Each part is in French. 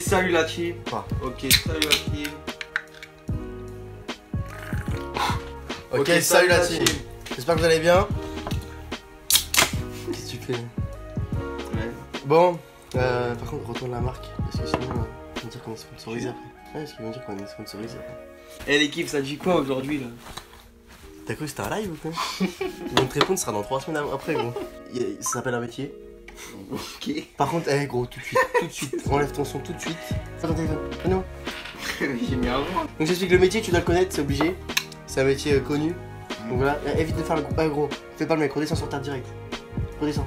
Salut la team. Ok, salut la team. Ok, salut la team. J'espère que vous allez bien. Qu'est-ce que tu fais? Ouais. Bon, par contre, retourne la marque. Parce que sinon, ils vont dire qu'on est sponsorisé après. Ouais, parce qu'ils vont dire qu'on est sponsorisé après. Eh l'équipe, ça dit quoi aujourd'hui là? T'as cru que c'était un live ou quoi? Ils vont te répondre, ce sera dans 3 semaines après, gros. Ça s'appelle un métier. Ok. Par contre, gros, tout de suite, enlève ton son tout de suite. Attends, téléphone, non. J'ai mis un vent. Donc j'explique le métier, tu dois le connaître, c'est obligé. C'est un métier connu. Donc voilà, évite de faire le gros. Gros, fais pas le mec, redescends sur terre direct. Redescends.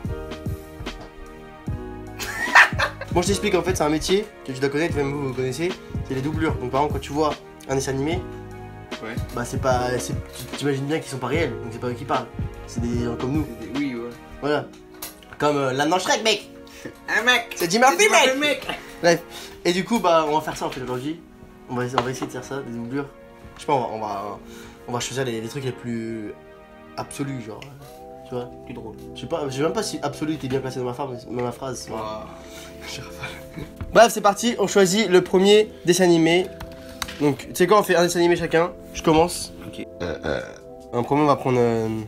Bon, je t'explique, en fait, c'est un métier que tu dois connaître, même vous connaissez. C'est les doublures. Donc par exemple, quand tu vois un dessin animé, ouais. Bah c'est pas. Tu imagines bien qu'ils sont pas réels, donc c'est pas eux qui parlent. C'est des gens comme nous. Oui, ouais. Voilà. Comme l'âne dans Shrek, mec. Un mec. C'est Jim Murphy, mec. Mec. Bref. Et du coup, bah on va faire ça en fait aujourd'hui. On va essayer de faire ça, des doublures. Je sais pas, on va choisir les trucs les plus absolus, genre. Tu vois, plus drôle. Je sais même pas si absolu était bien placé dans ma phrase. Wow. Bref, c'est parti, on choisit le premier dessin animé. Donc, tu sais quoi, on fait un dessin animé chacun. Je commence. Ok. En premier, on va prendre.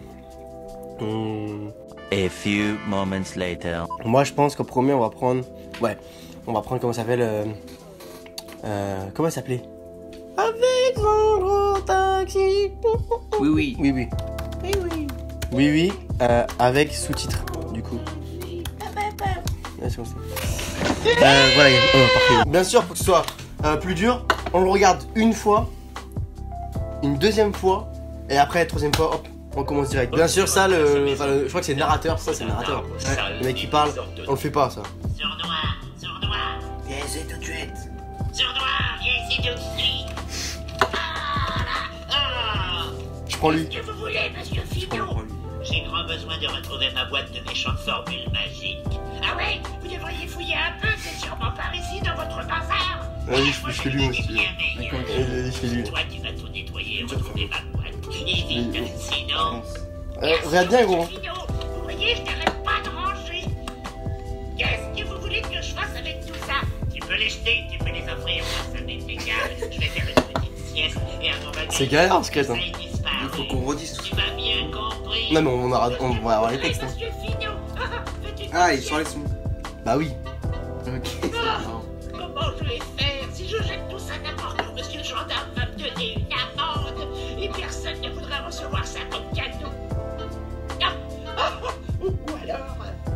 A few moments later. Moi, je pense qu'au premier, on va prendre. Ouais, on va prendre comment ça s'appelle. Comment ça s'appelait? Avec un gros taxi. Oui, oui. Oui, oui. Oui, oui. Oui, oui, avec sous-titres, du coup. Ouais, c'est comme ça. Voilà, parfait. Bien sûr, pour que ce soit plus dur, on le regarde une fois, une deuxième fois, et après, la troisième fois, hop, on commence direct. Bien sûr, ça, je crois que c'est le narrateur, ça, c'est le narrateur. Ouais. Le mec qui parle, on le fait pas, ça. Sur-noir, Viens ici tout de suite. sur-noir, viens ici tout de suite. Je prends lui. Qu'est-ce que vous voulez, monsieur Fido? J'ai grand besoin de retrouver ma boîte de méchantes formules magiques. Ah ouais? Vous devriez fouiller un peu, c'est sûrement par ici dans votre bazar. Vas-y, je fais lui aussi. Je fais lui. Toi, tu vas tout nettoyer et retrouver ma boîte. Et vite, sinon... Regarde bien, gros. Fido, vous voyez, je n'arrête pas de ranger. Qu'est-ce que vous voulez que je fasse avec tout ça? Tu peux les jeter, tu peux les offrir, moi ça m'est égal. Je vais faire une petite sieste et à mon bagage. C'est galère, ce crête, hein. Il faut qu'on redise tout ça. Tu m'as bien compris. Non, mais on va avoir les textes. Hein. Monsieur Fido, Ah, ils sont les sons. Bah oui. Ok. comment je vais faire si je jette tout ça n'importe où? Monsieur le gendarme va me donner une amende et personne ne voudra recevoir ça comme cadeau. Ou alors,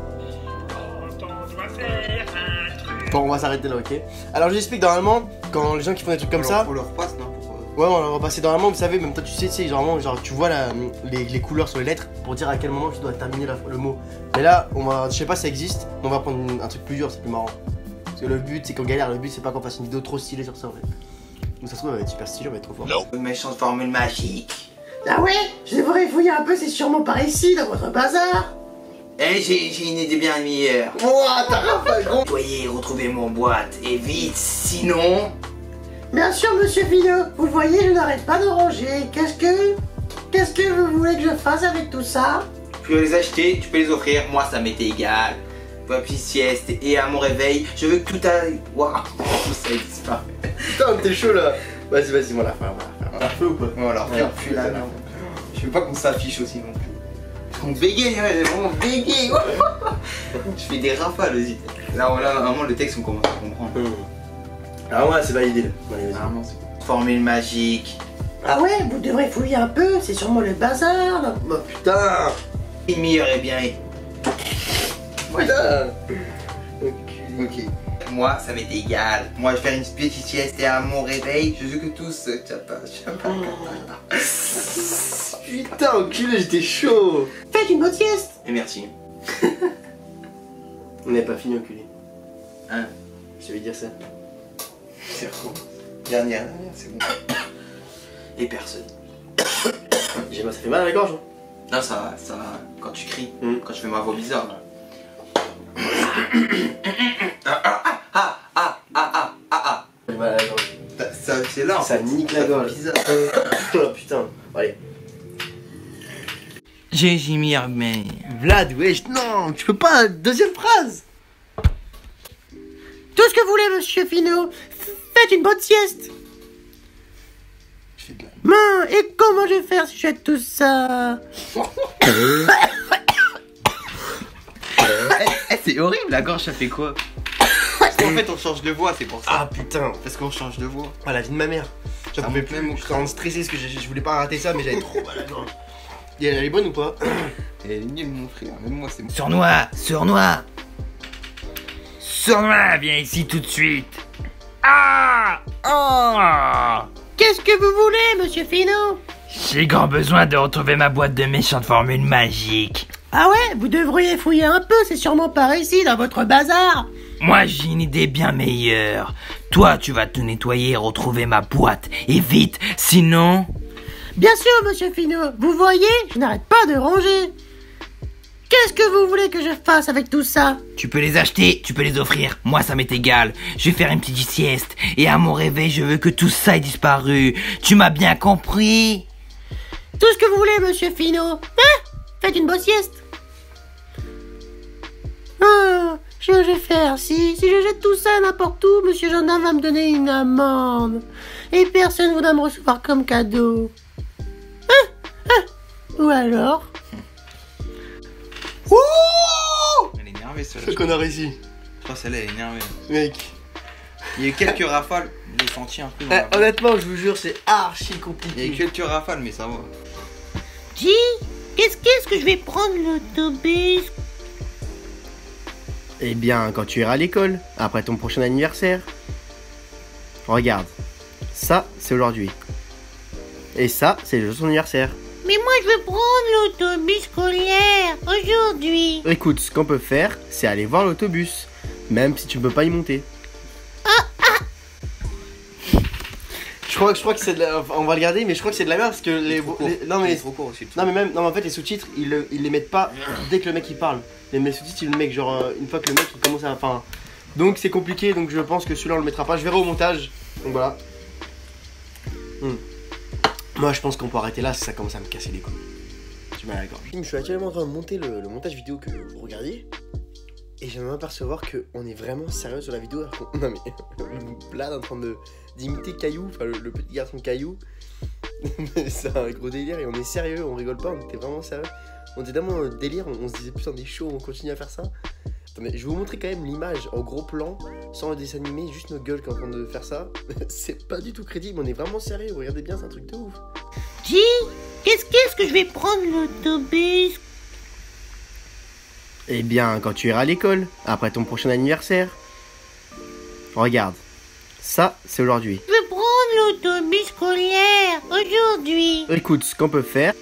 on doit faire un truc. Bon, on va s'arrêter là, ok. Alors, je l'explique, normalement, quand les gens qui font des trucs comme ça. On leur passe, non? Ouais, on va passer normalement, vous savez, même toi tu sais, genre tu vois les couleurs sur les lettres pour dire à quel moment tu dois terminer le mot. Mais là, je sais pas si ça existe, mais on va prendre un truc plus dur, c'est plus marrant. Parce que le but, c'est qu'on galère, le but c'est pas qu'on fasse une vidéo trop stylée sur ça en fait. Donc ça se trouve, elle va être super stylée, on va être trop fort. Une méchante formule magique. Ah ouais? Je devrais fouiller un peu, c'est sûrement par ici, dans votre bazar. Eh, j'ai une idée bien meilleure. Ouah, t'as Raphaël, gros. Soyez, retrouvez mon boîte, et vite, sinon... Bien sûr, monsieur Fido, vous le voyez, je n'arrête pas de ranger. Qu'est-ce que vous voulez que je fasse avec tout ça? Tu peux les acheter, tu peux les offrir, moi ça m'était égal. Pour la petite sieste et à mon réveil, je veux que tout aille. Waouh, ça disparaît. Putain, t'es chaud là. Vas-y, on va la faire. On la fait ou pas? Bon alors, Ouais. puis là, non. Je veux pas qu'on s'affiche aussi non plus. On bégaye, ouais, j'ai vraiment bégayé. Je fais des rafales aussi. Là, vraiment, le texte, on commence à comprendre. Ah ouais, c'est validé là. Allez, vas-y. Vraiment, c'est formule magique. Ah ouais, vous devrez fouiller un peu, c'est sûrement le bazar là. Oh putain. Une meilleure et bien. Putain. Ok. Moi, ça m'était égal. Moi, je vais faire une petite sieste et à mon réveil, je veux que tous. Putain, enculé, j'étais chaud. Faites une bonne sieste. Et merci. On n'est pas fini, enculé. Hein? Je vais dire ça. C'est bon. Dernière, c'est bon. Et personne. Ça fait mal à la gorge. Non, ça va. Quand tu cries, quand je fais ma voix bizarre. Là. J'ai mal à la gorge. C'est là. Ça nique la gorge. Bizarre. Oh putain. Allez. J'ai mis mais. Vlad, wesh, non, tu peux pas. Deuxième phrase. Tout ce que que vous voulez, monsieur Finot? Faites une bonne sieste. Je fais de la... Et comment je vais faire si je fais tout ça? C'est horrible, la gorge, ça fait quoi? En fait, on change de voix, c'est pour ça. Ah putain. Parce qu'on change de voix. Ah, la vie de ma mère. J'en Ça pouvais monte plus, même au je suis en stressé parce que je voulais pas rater ça, mais j'avais trop mal à la gorge. Et elle est bonne ou pas? Elle est nulle, mon frère. Même moi, c'est bon. Sournois, Sournois. Sournois, viens ici tout de suite. Ah! Oh! Qu'est-ce que vous voulez, monsieur Finot? J'ai grand besoin de retrouver ma boîte de méchantes formules magiques. Ah ouais, vous devriez fouiller un peu, c'est sûrement par ici, dans votre bazar. Moi, j'ai une idée bien meilleure. Toi, tu vas tout nettoyer et retrouver ma boîte. Et vite, sinon... Bien sûr, monsieur Finot, vous voyez, je n'arrête pas de ranger. Qu'est-ce que vous voulez que je fasse avec tout ça? Tu peux les acheter, tu peux les offrir. Moi, ça m'est égal. Je vais faire une petite sieste. Et à mon réveil, je veux que tout ça ait disparu. Tu m'as bien compris? Tout ce que vous voulez, monsieur Finot. Hein? Faites une bonne sieste. Ah, je vais faire si je jette tout ça n'importe où, monsieur gendarme va me donner une amende. Et personne ne voudra me recevoir comme cadeau. Ou alors... Ouh! Elle est énervée, celle-là. Ce connard ici. Je crois que celle-là, elle est énervée. Mec. Il y a eu quelques rafales, je l'ai senti un peu dans la voix. Honnêtement, je vous jure, c'est archi Il y a eu compliqué. quelques rafales, mais ça va. Dis, qu'est-ce que je vais prendre l'autobus? Eh bien, quand tu iras à l'école, après ton prochain anniversaire. Regarde, ça, c'est aujourd'hui. Et ça, c'est le jour de son anniversaire. Mais moi, je veux prendre l'autobus scolaire aujourd'hui. Écoute, ce qu'on peut faire, c'est aller voir l'autobus, même si tu ne peux pas y monter. Je crois que c'est de la... enfin, on va le garder, mais je crois que c'est de la merde parce que non mais trop court aussi. non mais même non mais en fait les sous-titres ils les mettent pas dès que le mec il parle. Les sous-titres ils le mettent genre une fois que le mec il commence à enfin donc c'est compliqué, donc je pense que celui-là on le mettra pas. Je verrai au montage. Donc voilà. Moi je pense qu'on peut arrêter là si ça commence à me casser les couilles. Tu m'as la gorge. Je suis actuellement en train de monter le montage vidéo que vous regardiez. Et je viens de m'apercevoir qu'on est vraiment sérieux sur la vidéo. Alors qu'on... Non mais le Blad en train d'imiter Caillou, enfin le petit garçon de Caillou. C'est un gros délire et on est sérieux, on rigole pas, on était vraiment sérieux. On était tellement délire, on se disait putain des shows, on continue à faire ça. Attendez, je vais vous montrer quand même l'image en gros plan, sans le dessin animé, juste nos gueules qui sont en train de faire ça. C'est pas du tout crédible, on est vraiment sérieux, regardez bien, c'est un truc de ouf. Dis, qu'est-ce que je vais prendre l'autobus? Eh bien, quand tu iras à l'école, après ton prochain anniversaire. Regarde, ça c'est aujourd'hui. Je veux prendre l'autobus scolaire aujourd'hui. Écoute, ce qu'on peut faire.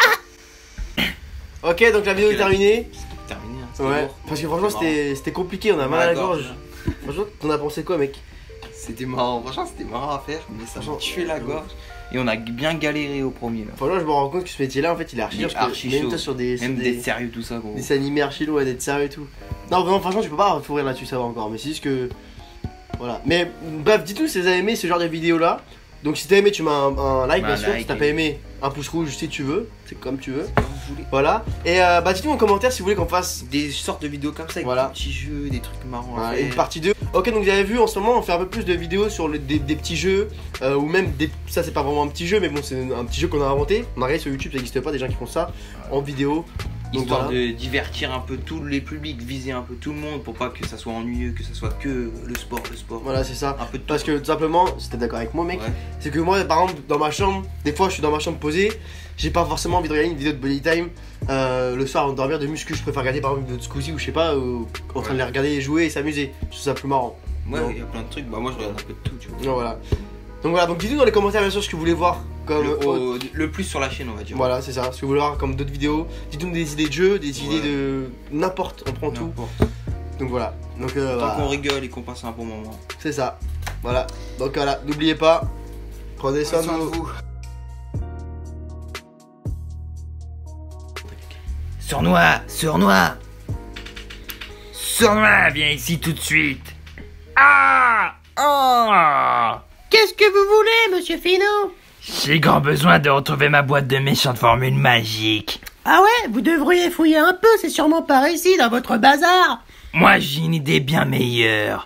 Ok, donc la vidéo est terminée. Terminé. Ouais, parce que franchement c'était compliqué, on a mal à la gorge. Franchement, t'en as pensé quoi, mec? C'était marrant, franchement c'était marrant à faire, mais ça m'a tué la gorge. Et on a bien galéré au premier là. Franchement, je me rends compte que ce métier-là, en fait, il est archi dur. Archi Même chaud. toi sur des Même d'être sérieux tout ça gros. des animés archi lourds et d'être sérieux et tout. Non, vraiment, franchement, tu peux pas fourrir là-dessus, ça va encore. Mais c'est juste que. Voilà. Mais bref, dites-nous si vous avez aimé ce genre de vidéo là. Donc si t'as aimé, tu mets un like, bien sûr. like Si t'as et- pas aimé, un pouce rouge si tu veux. C'est comme tu veux. Comme vous voulez. Voilà. Et bah, dites-nous en commentaire si vous voulez qu'on fasse. Des sortes de vidéos comme ça avec Voilà. des petits jeux, des trucs marrants à Voilà, faire. une partie 2. Ok, donc vous avez vu en ce moment on fait un peu plus de vidéos sur des petits jeux ou même des... ça c'est pas vraiment un petit jeu mais bon c'est un petit jeu qu'on a inventé. On a regardé sur YouTube, ça n'existe pas des gens qui font ça en vidéo. Donc Histoire voilà. de divertir un peu tous les publics, viser un peu tout le monde pour pas que ça soit ennuyeux, que ça soit que le sport. Voilà, c'est ça. Un peu de tout. Parce que tout simplement, si t'es d'accord avec moi mec, Ouais. c'est que moi par exemple dans ma chambre, des fois je suis dans ma chambre posée, j'ai pas forcément envie de regarder une vidéo de body time le soir avant de dormir de muscu, je préfère regarder par exemple une vidéo de Squeezie ou je sais pas, en train de les regarder jouer et s'amuser. Je trouve ça plus marrant. Ouais, Non. il y a plein de trucs. Bah, moi je regarde un peu de tout, tu vois. Donc voilà. Donc voilà, donc dites-nous dans les commentaires bien sûr ce que vous voulez voir comme Le plus sur la chaîne, on va dire. Voilà, c'est ça. Si vous voulez voir comme d'autres vidéos, dites-nous des idées de jeux, des idées de n'importe, on prend tout. N'importe. Donc voilà. Donc Tant voilà. qu'on rigole et qu'on passe un bon moment. C'est ça. Voilà. Donc voilà, n'oubliez pas, prenez soin de vous. Sournois, Sournois. Sournois, viens ici tout de suite. Ah! Oh! Qu'est-ce que vous voulez, monsieur Finot? J'ai grand besoin de retrouver ma boîte de méchantes formules magiques. Ah ouais, vous devriez fouiller un peu, c'est sûrement par ici, dans votre bazar. Moi, j'ai une idée bien meilleure.